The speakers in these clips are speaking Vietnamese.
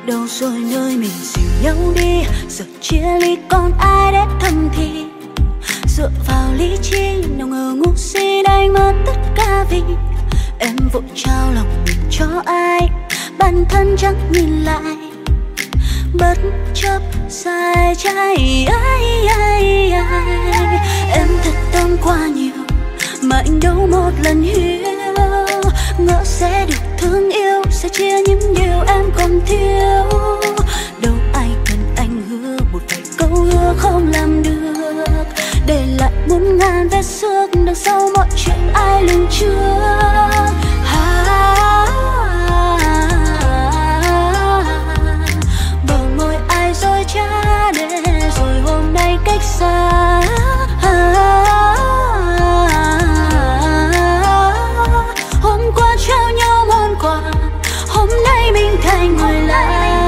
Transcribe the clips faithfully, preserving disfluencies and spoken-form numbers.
đâu rồi nơi mình dìu nhau đi, giờ chia ly còn ai để thầm thì. Dựa vào lý trí nào ngờ ngu si đánh mất tất cả vì em vội trao lòng mình cho ai, bản thân chẳng nhìn lại, bất chấp sai trái. Ai, ai, ai. Em thật tâm quá nhiều mà anh đâu một lần hiểu, ngỡ sẽ được thương yêu, sẽ chia những điều em còn thiếu. Đâu ai cần anh hứa một vài câu hứa không làm được, để lại muôn ngàn vết xước đằng sau mọi chuyện ai lường trước. Bờ môi ai dối trá để rồi hôm nay cách xa. Hôm qua trao nhau món quà, hôm nay mình thành người lạ.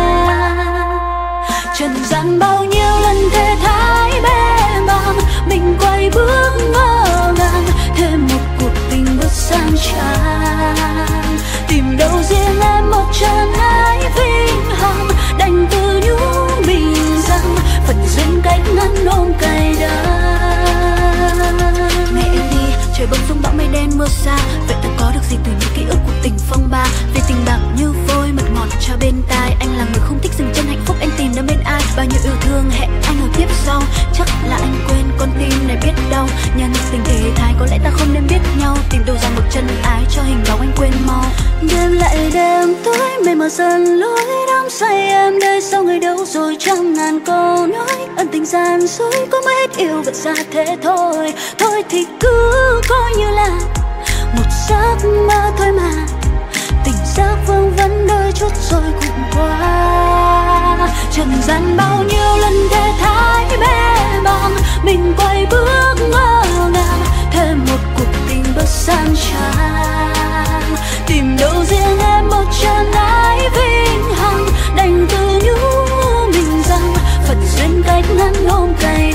Trần gian bao nhiêu lần thề thái bề bàng, mình quay bước ngỡ ngàng, thêm một cuộc tình bước sang tràn. Tìm đâu riêng em một chân ái vinh hằng, đành tự nhủ mình rằng phận duyên cách ngăn ôm cay đắng. Mẹ em đi, trời bỗng giông bão mây đen mưa xa, vậy ta có được gì từ những ký ức của tình phong ba? Vì tình bạc như vôi mật ngọt cho bên tai, anh là người không thích dừng chân hạnh phúc, anh tìm đến bên ai? Bao nhiêu yêu thương hẹn anh ở tiếp sau, chắc là anh quên con tim này biết đau. Nhân tình thế thái có lẽ ta không nên biết nhau, tìm đâu ra một chân ái cho hình bóng anh quên mau. Đêm lại đêm tối mây mờ dần lối, đắm say em đây sau người đâu rồi trăm ngàn câu nói. Ân tình gian dối có mấy hết yêu vật ra thế thôi, thôi thì cứ coi như là một giấc mơ thôi mà. Tình giấc vương vấn đôi chút rồi cũng qua. Trần gian bao nhiêu lần thề thái bề bàng, mình quay bước ngỡ ngàng, thêm một cuộc tình bước sang tràn. Tìm đâu riêng em một chân ái vinh hằng, đành tự nhủ mình rằng phận duyên cách ngăn ôm cay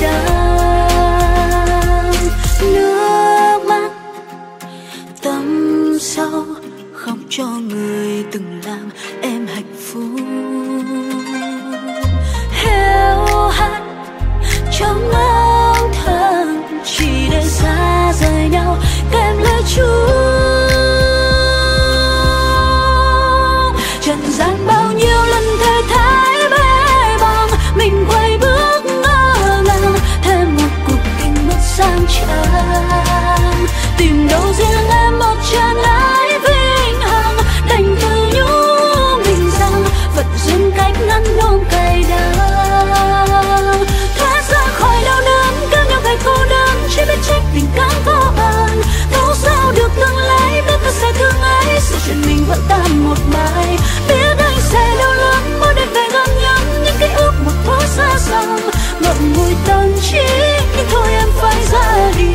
đắng. Nước mắt tâm sâu khóc cho người từng làm em hạnh phúc, héo hắt trong áng thầm chỉ để xa rời nhau kèm lời chúc. Trần gian bao nhiêu lần thề thái bề bàng, mình quay bước ngỡ ngàng, thêm một cuộc tình bước sang tràn. Tìm đâu riêng em một chân ái vinh hằng, đành tự nhủ mình rằng phận duyên cách ngăn ôm cay đắng. Thoát ra khỏi đau đớn kéo nhau về cô đơn, chỉ biết trách tình cảm vô ơn. Đâu sao được tương lai biết ta sẽ thương ai, sự chuyện mình vẫn tan một mai. Biết anh sẽ đau lắm mỗi đêm về gần nhau, những ký ức một thoáng xa xăm ngậm ngùi tâm trí, nhưng thôi em phải ra đi.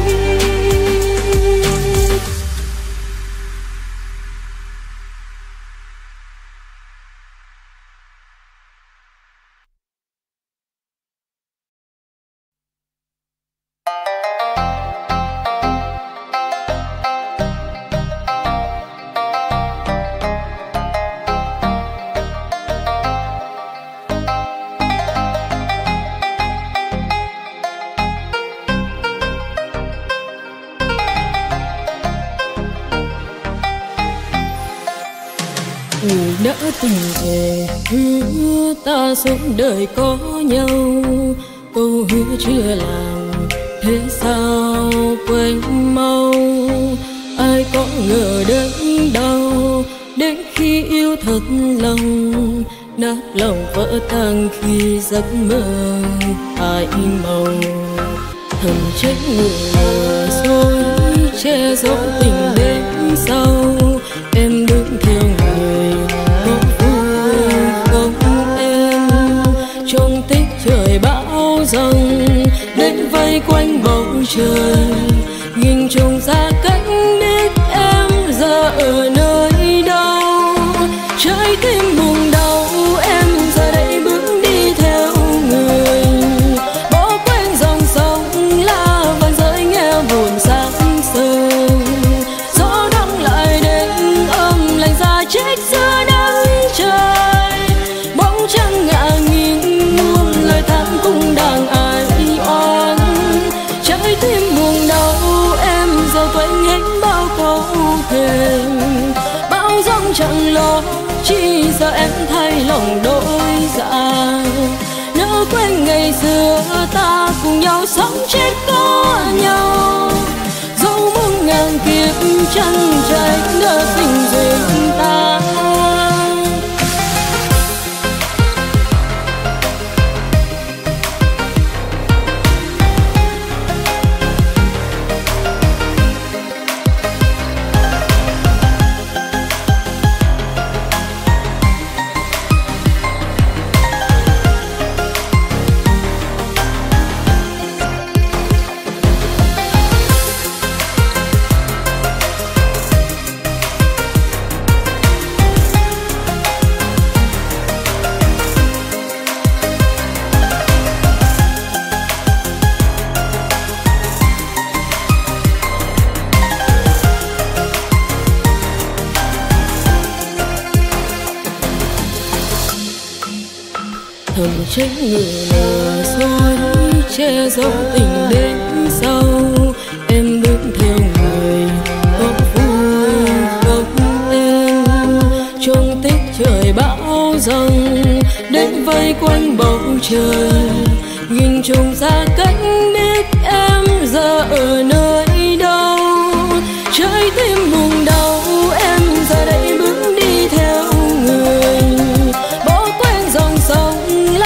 Đã từng thề hứa ta sống đời có nhau, câu hứa chưa làm thế sao quên mau. Ai có ngờ đớn đau đến khi yêu thật lòng, nát lòng vỡ tan khi giấc mơ ai màu. Thầm trách người lừa dối che giấu tình đến sau, em đứng theo người có vui không em. Trong tích trời bão giông đến vây quanh bầu trời, nhìn trông ra cánh biết em giờ ở nơi đâu. Trái tim buồn đau em giờ đây bước đi theo người, bỏ quên dòng sông la vang dõi nghe buồn sáng sớm. thềm. Bao giông chẳng lo chỉ giờ em thay lòng đổi dạ. Nỡ quên ngày xưa ta cùng nhau sống chết có nhau. Dẫu muôn ngàn kiếp chân trời nỡ tình duyên ta. Thầm trách người lừa dối che giấu tình đến sau. Em bước theo người có vui không em. Trong tích trời bão giông đến vây quanh bầu trời. Nhìn trông ra cách biết em giờ ở nơi đâu. Trái tim buồn đau em giờ đây bước đi theo người. Bỏ quên dòng sông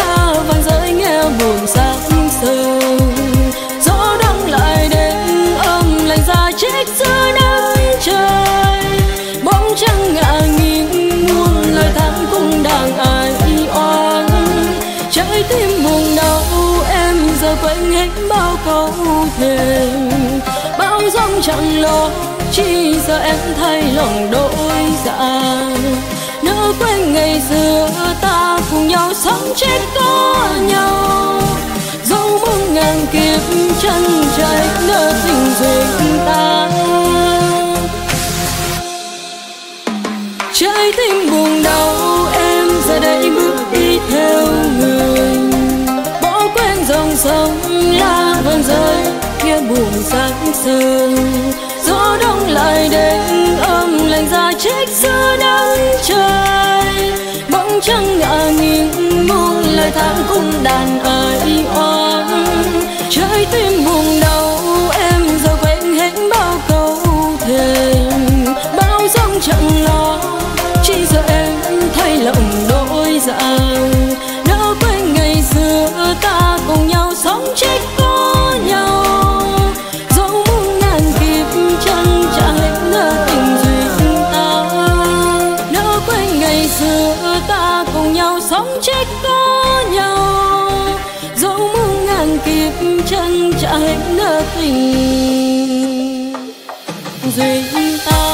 buồn sáng sớm. Gió đông lại đến ôm lạnh giá chết giữa nắng trời. Bóng trăng ngả nghiêng muôn lời than cũng đang ai oan. Trái tim buồn đau em giờ quên hết bao câu thề. Bao giông chẳng lo chỉ giờ em thay lòng đổi dạ. Nỡ quên ngày xưa ta cùng nhau sống chết có nhau. Dẫu muôn ngàn kiếp chân trời nỡ tình duyên ta. Trái tim buồn đau em giờ đây bước đi theo người. Bỏ quên dòng sông lá vàng rơi nghe buồn sáng sớm. Gió đông lại đến ôm lạnh giá chết giữa nắng trời. Bóng trăng ngả nghiêng muôn lời than cũng đàn ai oan. Trái tim buồn đau em giờ quên hết bao câu thề. Bao giông chẳng lo chỉ giờ em thay lòng đổi dạ. Nỡ quên ngày xưa ta cùng nhau sống chết có nhau. Dẫu muôn ngàn kiếp chân trả hết nỡ tình duyên ta. Nỡ quên ngày xưa ta cùng nhau sống chết có nhau. Dẫu muôn ngàn kiếp chân trả hết nỡ tình duyên ta.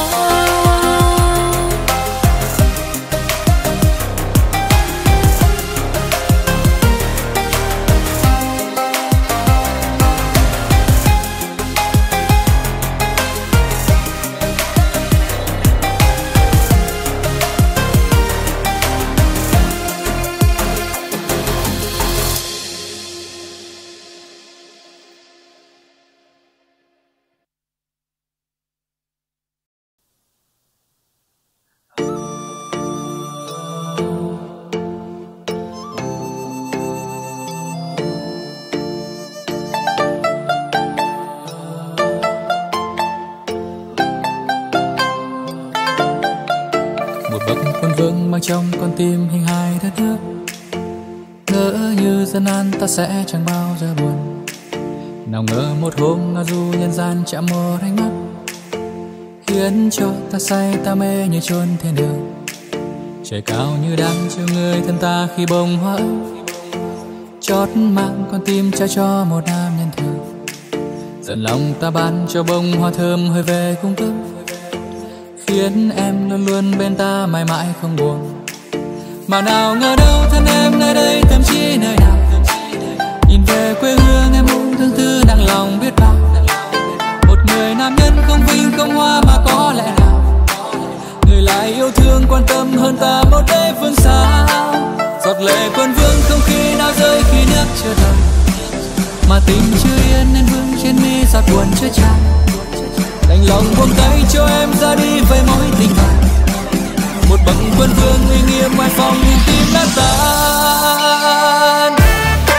Trong con tim hình hài đất nước, ngỡ như dân an ta sẽ chẳng bao giờ buồn. Nào ngờ một hôm ngao du nhân gian chạm một ánh mắt, khiến cho ta say ta mê như chốn thiên đường. Trời cao như đang chiều người thân ta khi bông hoa ấy, chót mang con tim trao cho một nam nhân thường. Dần lòng ta ban cho bông hoa thơm hơi về cung cấp, khiến em luôn luôn bên ta mãi mãi không buồn. Mà nào ngờ đâu thân em nơi đây thậm chí nơi nào, nhìn về quê hương em cũng thương tư nặng lòng biết bao. Một người nam nhân không vinh không hoa mà có lẽ nào người lại yêu thương quan tâm hơn ta một đây phương xa. Giọt lệ quân vương không khi nào rơi khi nước chưa đầy, mà tình chưa yên nên vương trên mi giọt buồn chưa tràn. đành lòng buông tay cho em ra đi với mối tình này. Một bậc quân vương uy nghiêm ngoài phòng nhưng tim đã tan.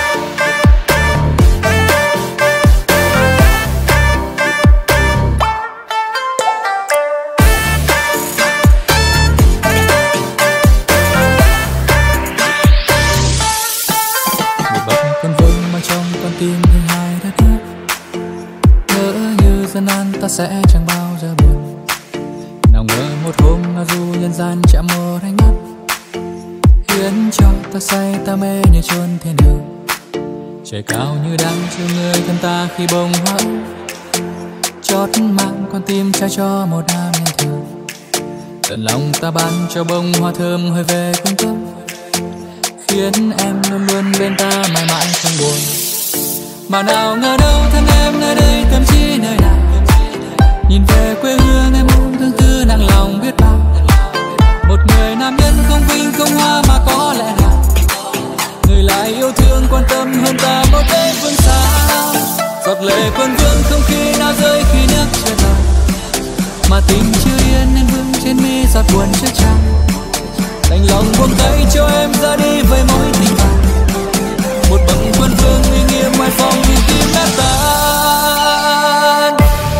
Một bậc quân vương mang trong con tim hình hài đất nước. Ngỡ như dân an ta sẽ chẳng bao giờ buồn. Nào ngờ một hôm ngao du nhân gian chạm một ánh mắt, khiến cho ta say ta mê như chốn thiên đường. Trời cao như đang chờ người thân ta khi bông hoa chót mang con tim trao cho một nam nhân thường. Tận lòng ta ban cho bông hoa thơm hơi về cung cấp, khiến em luôn luôn bên ta mãi mãi không buồn. Mà nào ngờ đâu thân em nơi đây tâm trí nơi nào, nhìn về quê hương em ôm thương tư nặng lòng biết bao. Một người nam nhân không vinh không hoa mà có lẽ nào người lại yêu thương quan tâm hơn ta một thế phương xa. Giọt lệ quân vương không khi nào rơi khi nước chưa vào, mà tình chưa yên nên vương trên mi giọt buồn chưa trao. Đành lòng buông tay cho em ra đi với mối tình này. Một bậc quân vương uy nghiêm ngoài phòng nhưng tim đã tan.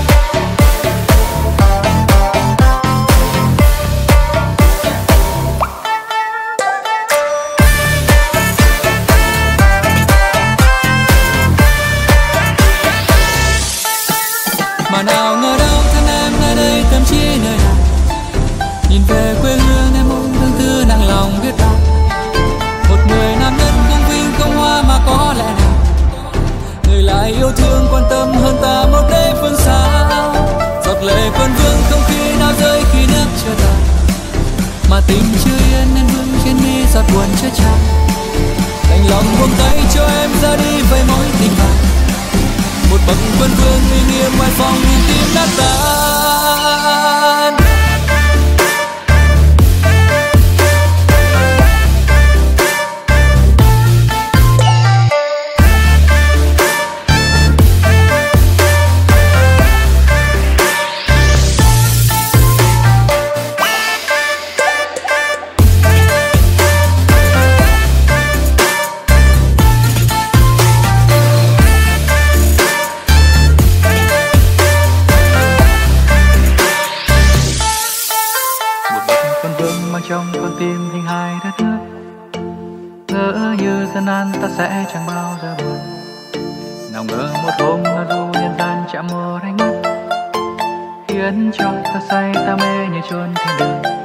Mà nào ngờ đâu thân em nơi đây tâm trí nơi nào, nhìn về quê hương em ôm thương tư nặng lòng biết bao. Một người nam nhân không vinh không hoa mà có lẽ nào người lại yêu thương quan tâm hơn ta một thế phương xa. Giọt lệ quân vương không khi nào rơi khi nước chưa tàn, mà tình chưa yên nên vương trên mi giọt buồn chưa trao. Đành lòng buông tay cho em ra đi với mối tình này. Một bậc quân vương uy nghiêm ngoài phòng nhưng tim đã tan. Trong con tim hình hài đất nước, ngỡ như dân an ta sẽ chẳng bao giờ buồn. Nào ngờ một hôm ngao du nhân gian chạm một ánh mắt, khiến cho ta say ta mê như chốn thiên đường.